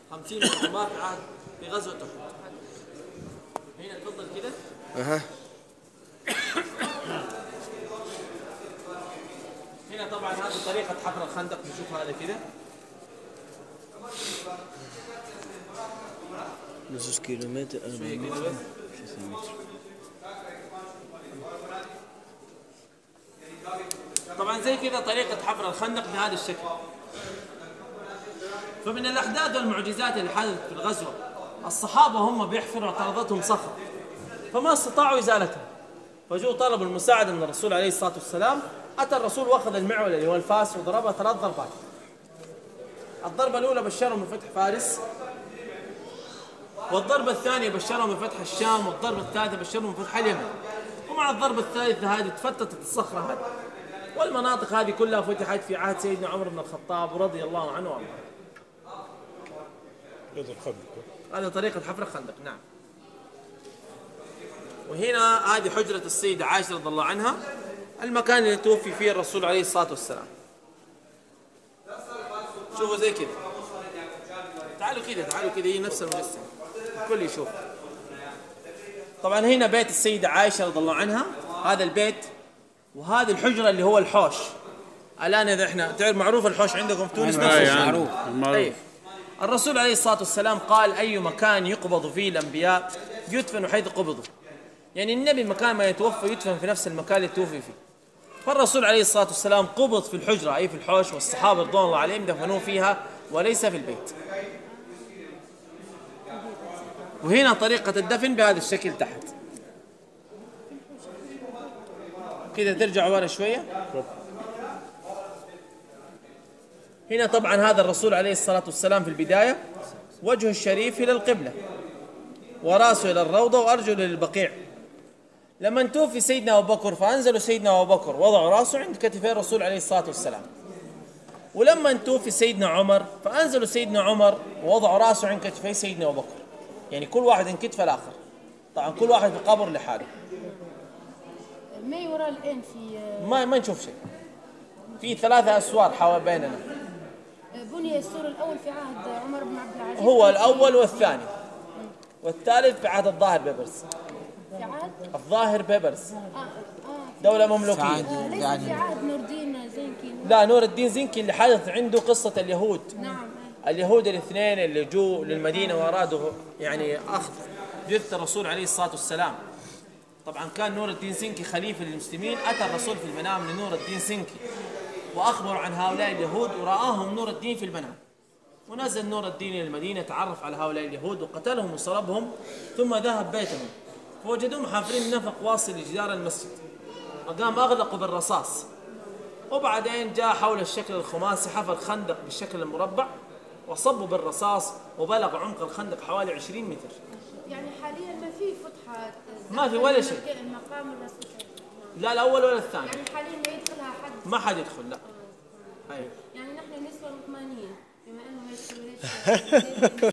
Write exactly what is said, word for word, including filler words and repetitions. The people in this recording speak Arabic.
خمسين من في عهد في غزوة أحد. هنا تفضل كده. اها. هنا طبعا هذه طريقة حفر الخندق، نشوف هذا كده. نص كيلومتر شوية كده بس. طبعا زي كذا طريقة حفر الخندق بهذا الشكل. فمن الأحداث والمعجزات اللي حدثت في الغزوة، الصحابة هم بيحفروا اعترضتهم صخرة فما استطاعوا إزالتها، فجوا طلبوا المساعدة من الرسول عليه الصلاة والسلام. أتى الرسول واخذ المعول اللي هو الفاس وضربها ثلاث ضربات. الضربة الأولى بشرهم بفتح فارس، والضربة الثانية بشرهم بفتح الشام، والضربة الثالثة بشرهم بفتح اليمن. ومع الضربة الثالثة هذه تفتتت الصخرة هذه، والمناطق هذه كلها فتحت في عهد سيدنا عمر بن الخطاب رضي الله عنه وارضاه. هذه طريقة حفر الخندق. نعم. وهنا هذه حجرة السيدة عائشة رضي الله عنها، المكان اللي توفي فيه الرسول عليه الصلاة والسلام. شوفوا زي كذا، تعالوا كذا تعالوا كذا، هي نفس المجسم الكل يشوف. طبعا هنا بيت السيدة عائشة رضي الله عنها، هذا البيت، وهذه الحجرة اللي هو الحوش. الآن إذا إحنا تعرف معروف الحوش عندكم في تونس معروف. طيب. الرسول عليه الصلاة والسلام قال أي مكان يقبض فيه الأنبياء يدفن حيث قبضوا، يعني النبي مكان ما يتوفى يدفن في نفس المكان اللي توفي فيه. فالرسول عليه الصلاة والسلام قبض في الحجرة أي في الحوش، والصحابة رضوان الله عليهم دفنوه فيها وليس في البيت. وهنا طريقة الدفن بهذا الشكل تحت كذا، ترجع ورا شوية. هنا طبعا هذا الرسول عليه الصلاة والسلام في البداية وجهه الشريف إلى القبلة، وراسه إلى الروضة، وأرجله للبقيع. لما توفي سيدنا أبو بكر فأنزلوا سيدنا أبو بكر وضعوا راسه عند كتفي الرسول عليه الصلاة والسلام. ولما توفي سيدنا عمر فأنزلوا سيدنا عمر ووضعوا راسه عند كتفي سيدنا أبو بكر، يعني كل واحد عند كتف الآخر. طبعا كل واحد في قبر لحاله. ما يورى الآن في ما ما نشوف شيء. في ثلاثة أسوار حول بيننا. بني السور الأول في عهد عمر بن عبد العزيز، هو الأول والثاني، والثالث في عهد الظاهر بيبرس. في عهد الظاهر بيبرس، آه آه دولة مملوكية. آه ليس يعني في عهد نور الدين زنكي. لا، نور الدين زنكي اللي حدث عنده قصة اليهود. نعم. اليهود الاثنين اللي جو للمدينة وأرادوا يعني أخذ جثة الرسول عليه الصلاة والسلام. طبعا كان نور الدين زنكي خليفة للمسلمين. أتى الرسول في المنام لنور الدين زنكي وأخبر عن هؤلاء اليهود، ورآهم نور الدين في المنام. ونزل نور الدين إلى المدينة، تعرف على هؤلاء اليهود وقتلهم وصلبهم، ثم ذهب بيتهم فوجدوهم حافرين نفق واصل لجدار المسجد، وقام أغلقوا بالرصاص. وبعدين جاء حول الشكل الخماسي حفر خندق بالشكل المربع وصبوا بالرصاص، وبلغ عمق الخندق حوالي عشرين متر. يعني حاليا ما في فتحة، ما في ولا شيء. مقام الرسول. لا الأول ولا الثاني. يعني حاليا لا يدخلها حد. ما حد يدخل. لا. آه. أيوه. يعني نحن نسوى مطمئنين بما أنه ما يدخلوا